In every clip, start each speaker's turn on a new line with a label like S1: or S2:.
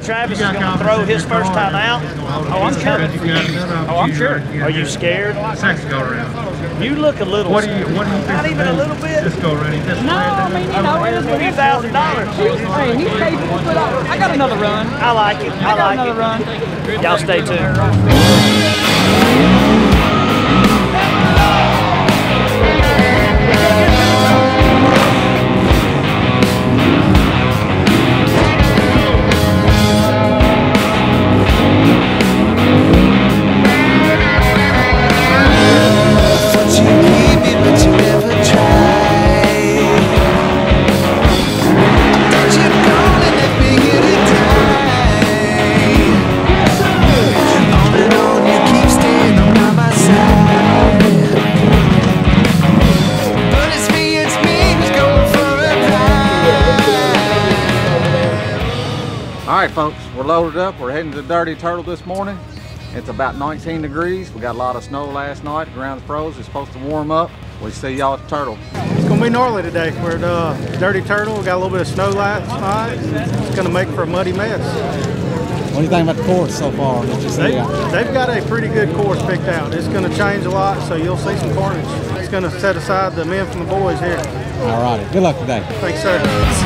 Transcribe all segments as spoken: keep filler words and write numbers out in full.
S1: Travis is going to throw his first time out?
S2: Oh, I'm sure. Oh, I'm sure.
S1: Are you scared?
S2: Second go around.
S1: You look a little.
S2: What do you? What do you think?
S1: Not even a little bit.
S2: Just go running. Just
S3: no, I mean you know it is what
S1: Two thousand dollars.
S3: Hey, he's capable of put out. I got another run.
S1: I like it. I,
S3: I got
S1: like
S3: another
S1: it.
S3: run.
S1: Y'all stay tuned.
S4: Alright folks, we're loaded up. We're heading to Dirty Turtle this morning. It's about nineteen degrees. We got a lot of snow last night. The ground's froze. It's supposed to warm up. We see y'all at the Turtle.
S5: It's going to be gnarly today. We're at uh, Dirty Turtle. We got a little bit of snow last night. It's going to make for a muddy mess.
S4: What do you think about the course so far? What you see?
S5: They, they've got a pretty good course picked out. It's going to change a lot, so you'll see some carnage. It's going to set aside the men from the boys here.
S4: Alrighty. Good luck today.
S5: Thanks, sir.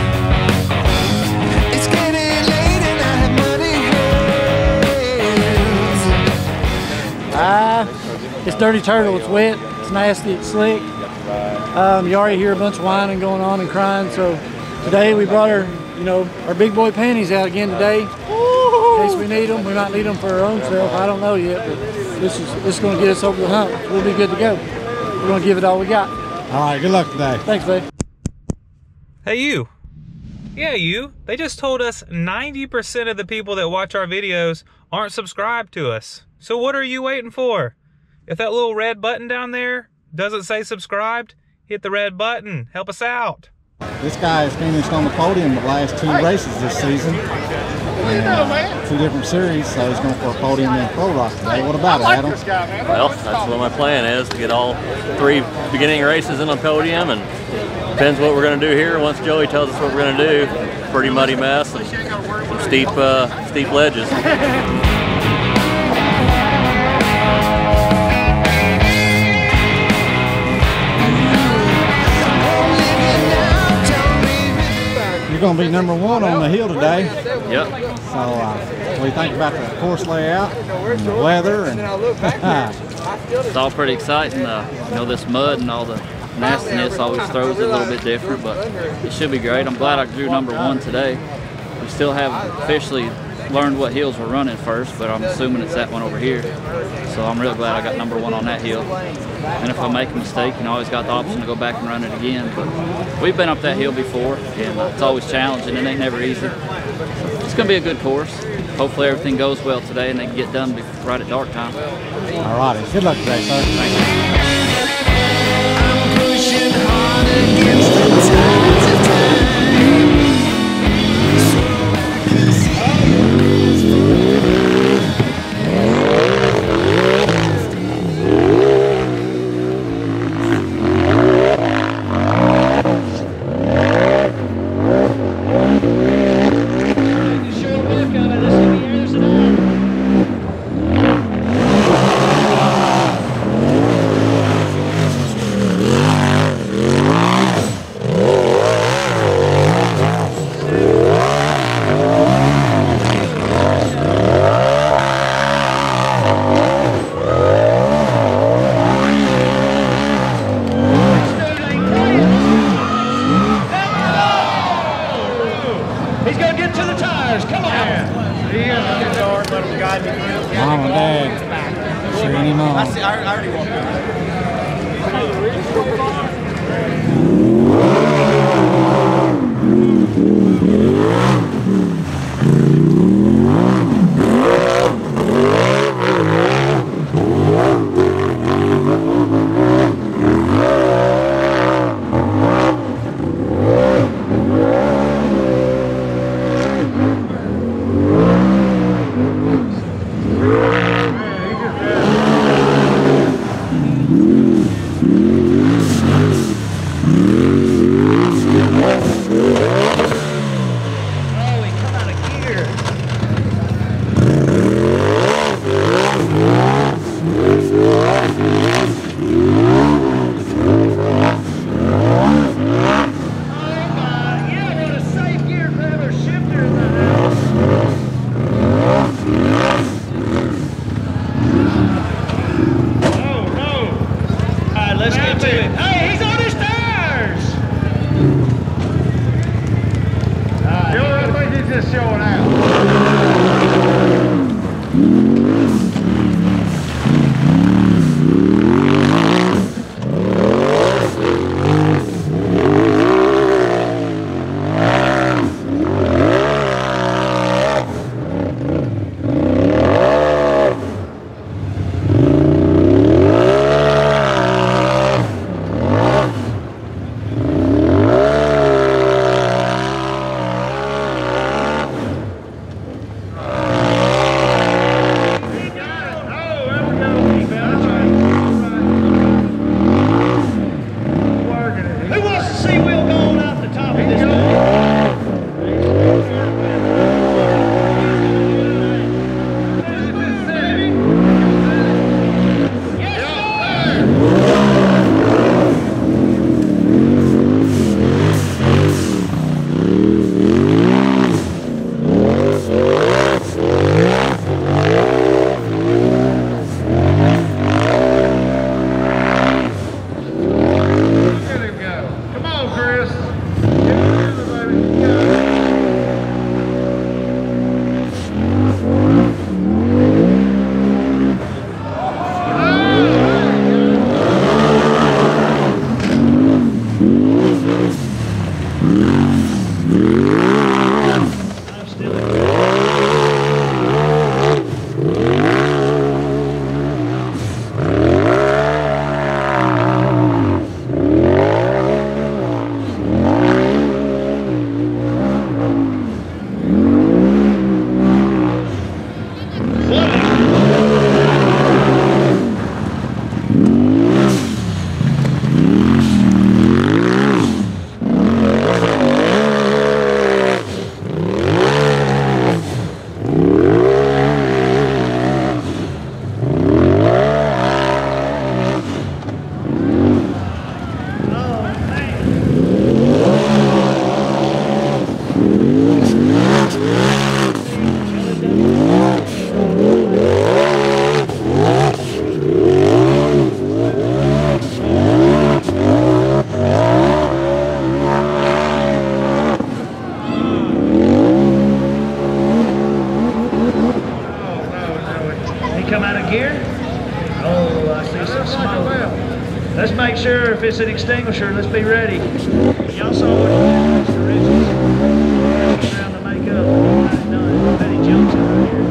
S6: Uh, it's Dirty Turtle, it's wet, it's nasty, it's slick. Um, you already hear a bunch of whining going on and crying, so today we brought our, you know, our big boy panties out again today. In case we need them, we might need them for our own self, I don't know yet, but this is, this is going to get us over the hump. We'll be good to go. We're going to give it all we got.
S4: Alright, good luck today.
S6: Thanks, babe.
S7: Hey you. Yeah, you. They just told us ninety percent of the people that watch our videos aren't subscribed to us. So what are you waiting for? If that little red button down there doesn't say subscribed, hit the red button. Help us out.
S4: This guy has finished on the podium the last two races this season. And two different series, so he's going for a podium in Pro Rock today. What about it, Adam?
S8: Well, that's what my plan is, to get all three beginning races in on podium, and depends what we're going to do here. Once Joey tells us what we're going to do, pretty muddy mess and some steep, uh, steep ledges.
S4: You're going to be number one on the hill today.
S8: Yep.
S4: So, uh, what do you think about the course layout and the weather? And
S9: it's all pretty exciting. Uh, you know, this mud and all the nastiness always throws it a little bit different, but it should be great. I'm glad I drew number one today. We still haven't officially learned what hills we're running first, but I'm assuming it's that one over here. So I'm real glad I got number one on that hill. And if I make a mistake, you know, I always got the option to go back and run it again. But we've been up that hill before, and it's always challenging. It ain't never easy. It's going to be a good course. Hopefully everything goes well today and they can get done right at dark time.
S4: All righty. Good luck today, sir.
S9: Thank you.
S4: Mom and Dad, sure any mom.
S1: I, see, I, I already walked
S10: Let's make sure if it's an extinguisher, let's be ready. Y'all saw what he did, Mister Richards. Trying to make up. Done. I bet he jumps over here.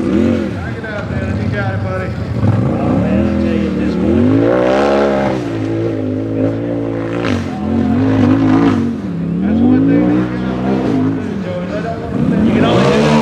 S10: Back it up, man. You got it, buddy. Oh, man, I tell you at this point. That's one thing these guys don't want to do, Joey. They don't want to do. You can only do that.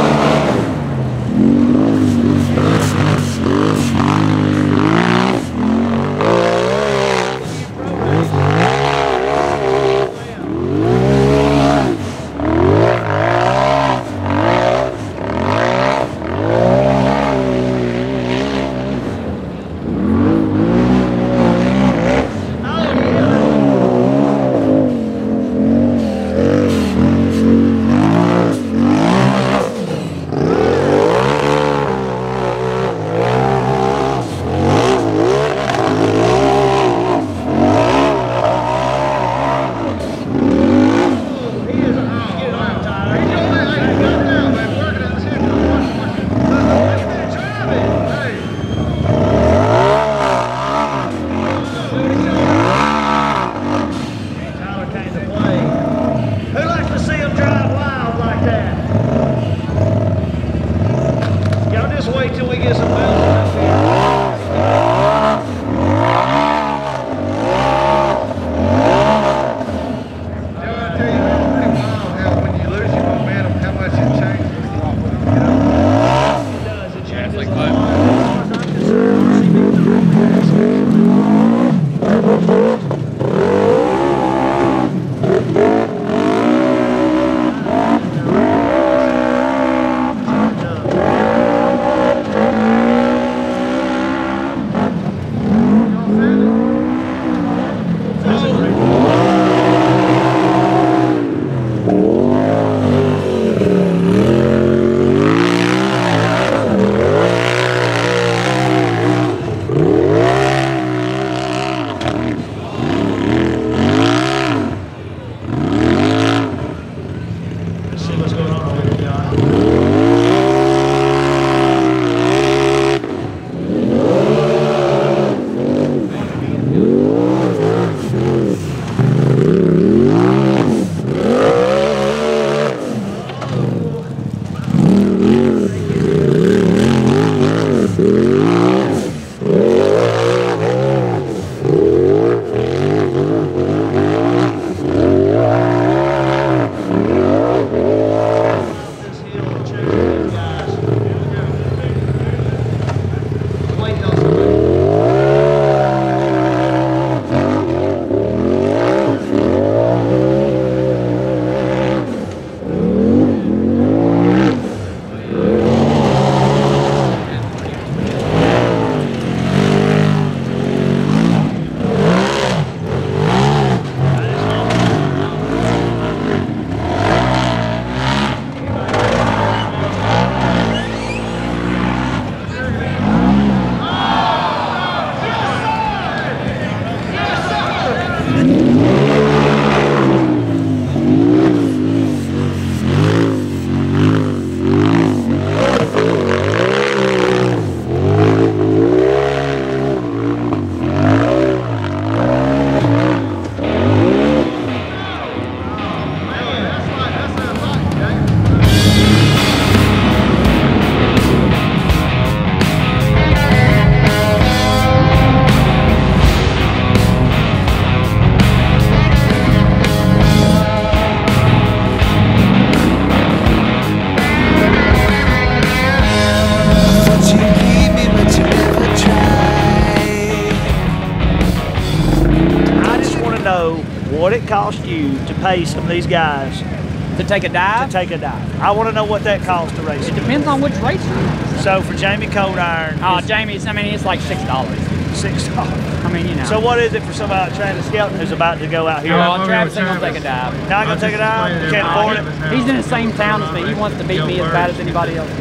S1: what it cost you to pay some of these guys
S3: to take a dive?
S1: To take a dive. I want to know what that costs to race.
S3: It depends on which racer.
S1: So for Jamie Cold Iron.
S3: Oh, Jamie's, I mean, it's like six dollars.
S1: Six dollars.
S3: I mean, you know.
S1: So what is it for somebody trying to scout who's about to go out here?
S3: Oh, Travis ain't gonna take a dive.
S1: Not gonna take a dive? Can't afford it?
S3: He's in the same town as me. He wants to beat me as bad as anybody else.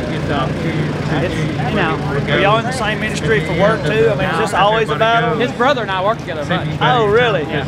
S3: It's, you know.
S1: Are y'all in the same industry for work too? I mean, is this always a battle?
S3: His brother and I work together a bunch.
S1: Oh, really?
S3: Yeah.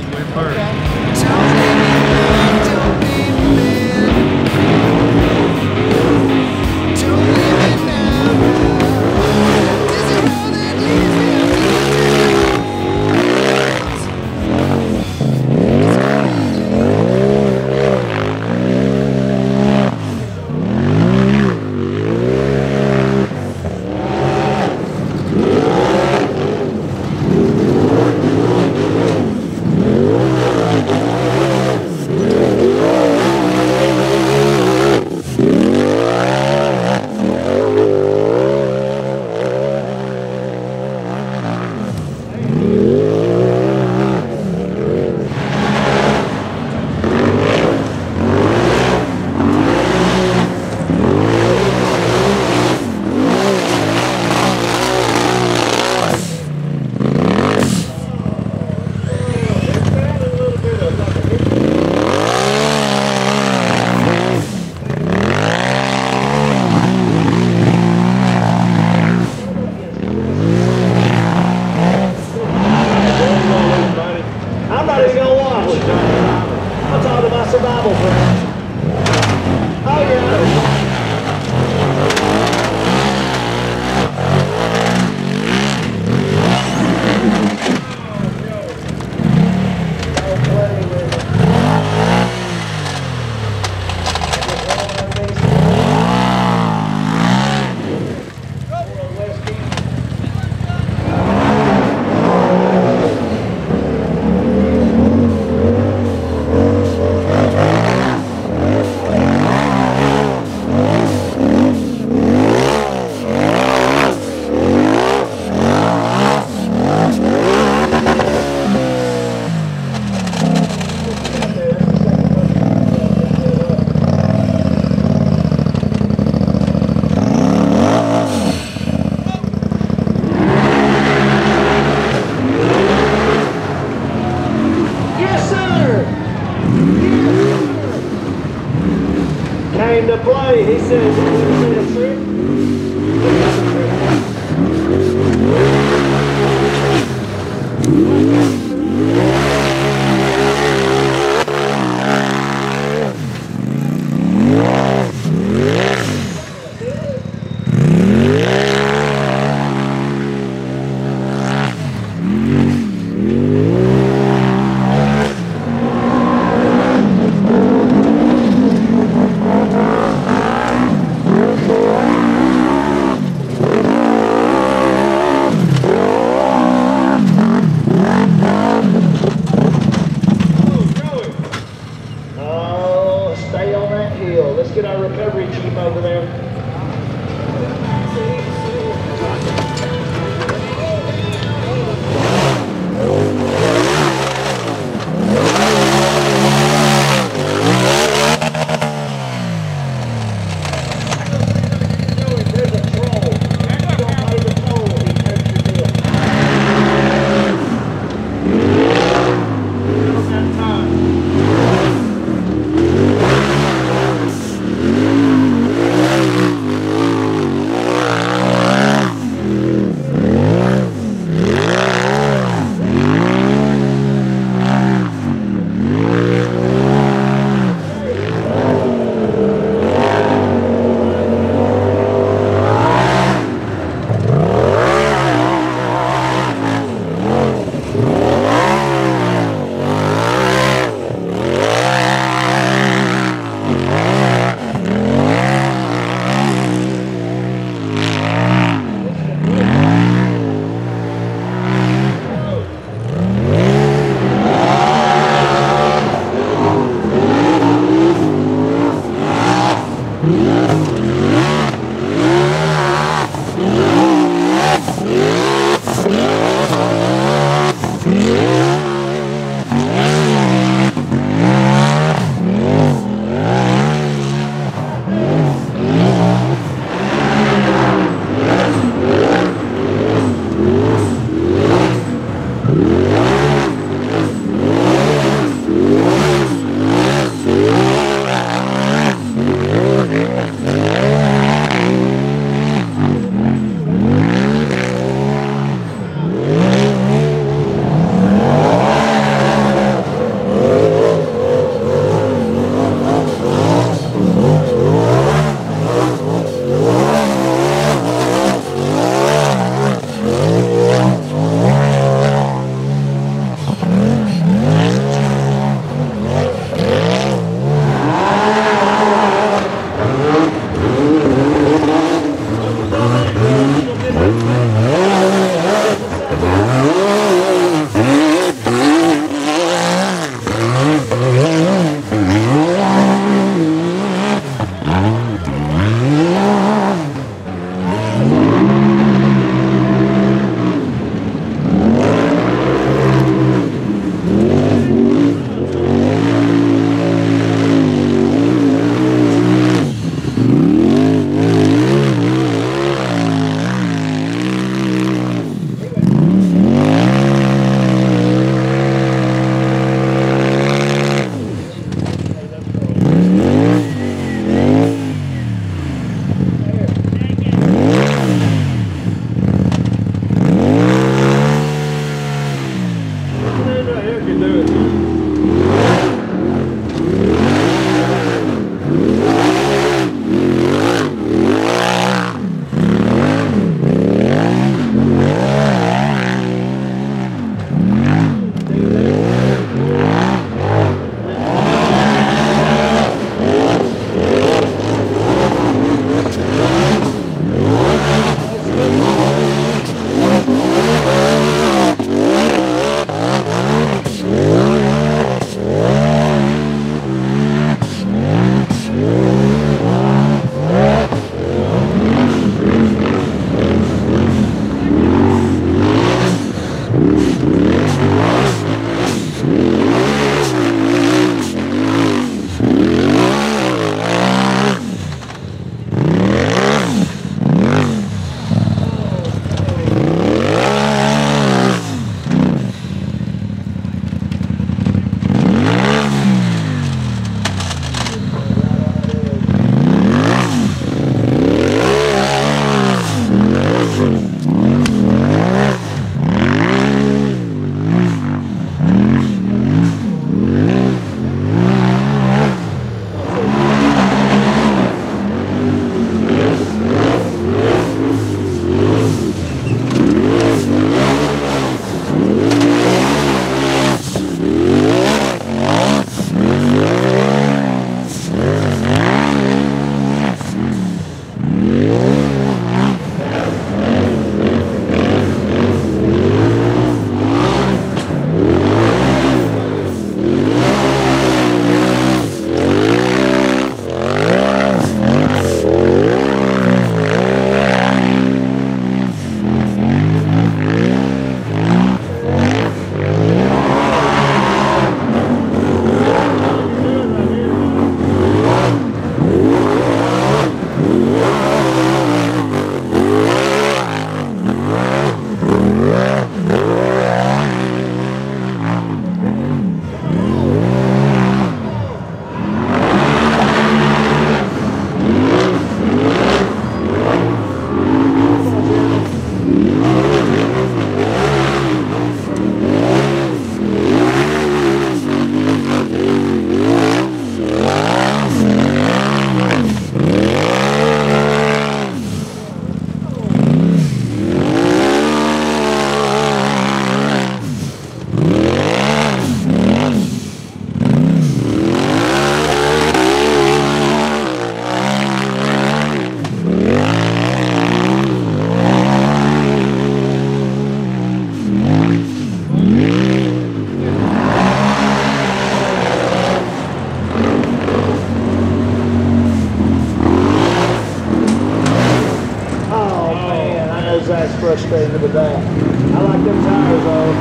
S10: that's frustrating with that. I like them tires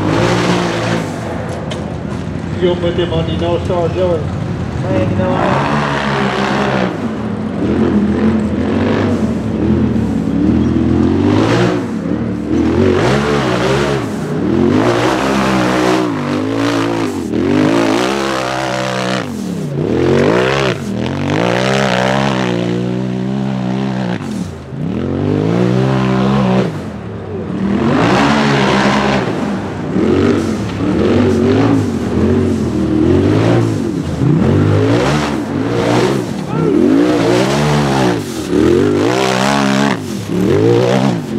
S10: though.
S5: You gonna put them on your North Star, Joey?
S10: Man, you know, I
S11: Yeah.